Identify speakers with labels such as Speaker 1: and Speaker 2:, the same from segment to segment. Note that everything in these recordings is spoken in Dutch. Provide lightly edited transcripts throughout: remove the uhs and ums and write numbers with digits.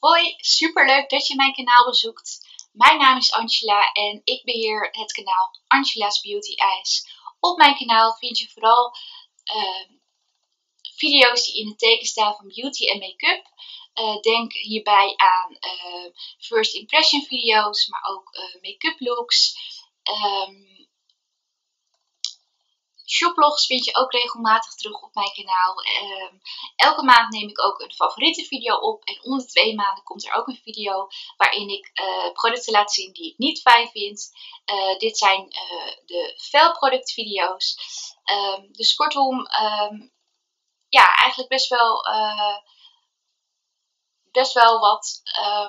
Speaker 1: Hoi, superleuk dat je mijn kanaal bezoekt. Mijn naam is Angela en ik beheer het kanaal Angela's Beauty Eyes. Op mijn kanaal vind je vooral video's die in het teken staan van beauty en make-up. Denk hierbij aan first impression video's, maar ook make-up looks. Shoplogs vind je ook regelmatig terug op mijn kanaal. Elke maand neem ik ook een favoriete video op. En om de 2 maanden komt er ook een video waarin ik producten laat zien die ik niet fijn vind. Dit zijn de velproductvideo's. Dus kortom, ja, eigenlijk best wel wat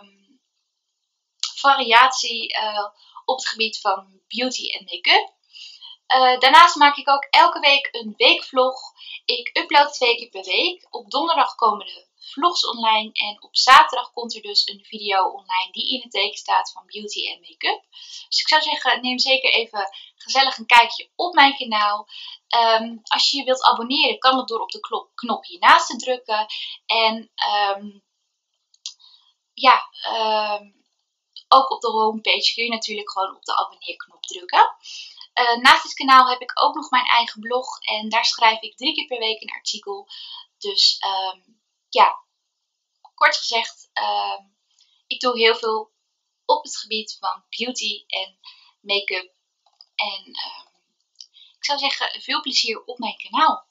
Speaker 1: variatie op het gebied van beauty en make-up. Daarnaast maak ik ook elke week een weekvlog. Ik upload 2 keer per week. Op donderdag komen de vlogs online en op zaterdag komt er dus een video online die in het teken staat van beauty en make-up. Dus ik zou zeggen, neem zeker even gezellig een kijkje op mijn kanaal. Als je je wilt abonneren, kan dat door op de knop hiernaast te drukken. En ook op de homepage kun je natuurlijk gewoon op de abonneerknop drukken. Naast dit kanaal heb ik ook nog mijn eigen blog en daar schrijf ik 3 keer per week een artikel. Dus ja, kort gezegd, ik doe heel veel op het gebied van beauty en make-up. En ik zou zeggen, veel plezier op mijn kanaal.